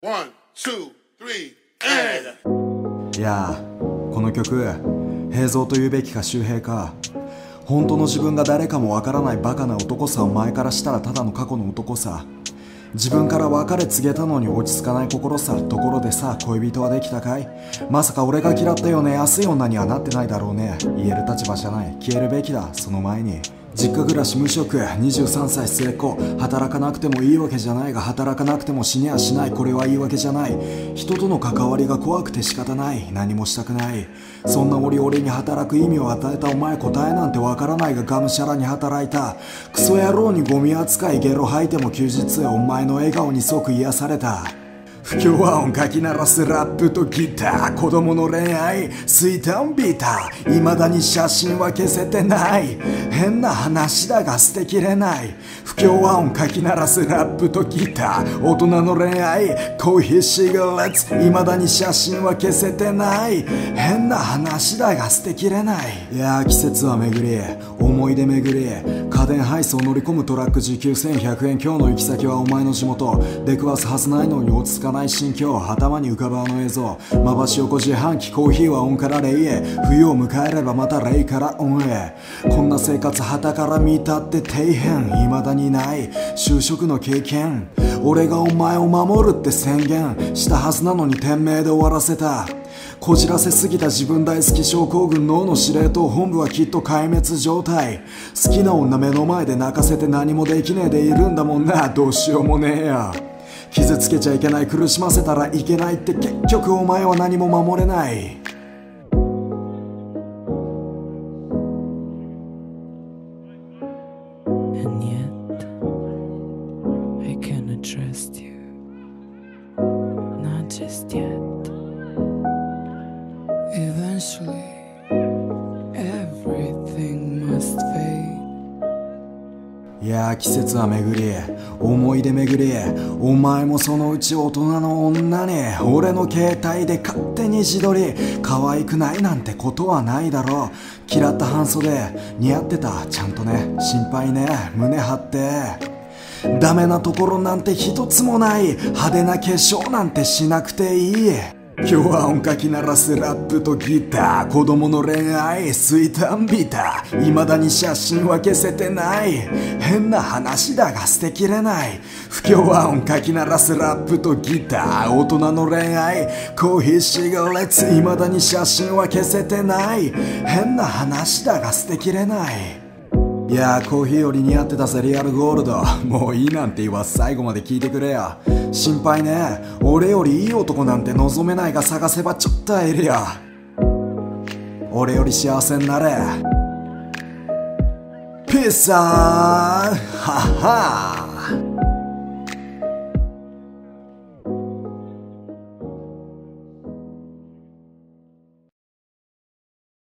One, two, three, and いやあ、この曲平蔵と言うべきか周平か、本当の自分が誰かもわからないバカな男さを前からしたらただの過去の男さ。自分から別れ告げたのに落ち着かない心さ。ところでさ、恋人はできたかい？まさか俺が嫌ったよね、安い女にはなってないだろうね。言える立場じゃない、消えるべきだ。その前に実家暮らし無職、23歳末っ子。働かなくてもいいわけじゃないが、働かなくても死にはしない。これは言い訳じゃない。人との関わりが怖くて仕方ない。何もしたくない。そんな俺に働く意味を与えたお前、答えなんてわからないががむしゃらに働いた。クソ野郎にゴミ扱い、ゲロ吐いても休日、お前の笑顔に即癒された。不協和音かき鳴らすラップとギター、子供の恋愛スイタンビーター、未だに写真は消せてない。変な話だが捨てきれない。不協和音かき鳴らすラップとギター、大人の恋愛コーヒーシガレッツ、未だに写真は消せてない。変な話だが捨てきれない。いやー、季節は巡り思い出巡り、家電配送乗り込むトラック時給1100円、今日の行き先はお前の地元。出くわすはずないのに落ち着かない心境、頭に浮かぶあの映像。まばし横自販機、コーヒーはオンからレイへ、冬を迎えればまたレイからオンへ。こんな生活旗から見たって底辺、未だにない就職の経験。俺がお前を守るって宣言したはずなのに店名で終わらせた。こじらせすぎた自分大好き症候群、脳の司令塔本部はきっと壊滅状態。好きな女目の前で泣かせて何もできねえでいるんだもんな。どうしようもねえや。傷つけちゃいけない、苦しませたらいけないって、結局お前は何も守れない。 And yet, I cannot trust you. Not just yet. Eventually, everything must fade. いやー、季節は巡り思い出巡り、お前もそのうち大人の女に俺の携帯で勝手に自撮り。可愛くないなんてことはないだろう。嫌った半袖似合ってた、ちゃんとね。心配ね、胸張って。ダメなところなんて一つもない。派手な化粧なんてしなくていい。今日は音かき鳴らすラップとギター、子供の恋愛スイタンビター、未だに写真は消せてない。変な話だが捨てきれない。不協和音かき鳴らすラップとギター、大人の恋愛コーヒーシガレッツ、未だに写真は消せてない。変な話だが捨てきれない。いやー、コーヒーより似合ってたぜリアルゴールド。もういいなんて言わず最後まで聞いてくれや。心配ね、俺よりいい男なんて望めないが、探せばちょっと会えるや。俺より幸せになれ。ピースさーはっはー。